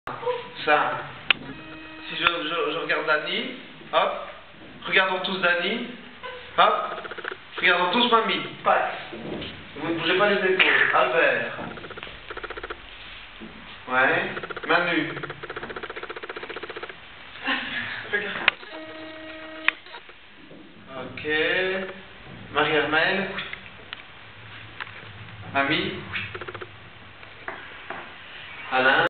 Ça. Si je regarde Dani, hop. Regardons tous Dani. Hop. Regardons tous mamie. Pax. Vous ne bougez pas les épaules. Albert. Ouais. Manu. Ok. Marie-Hermène. Mamie. Alain.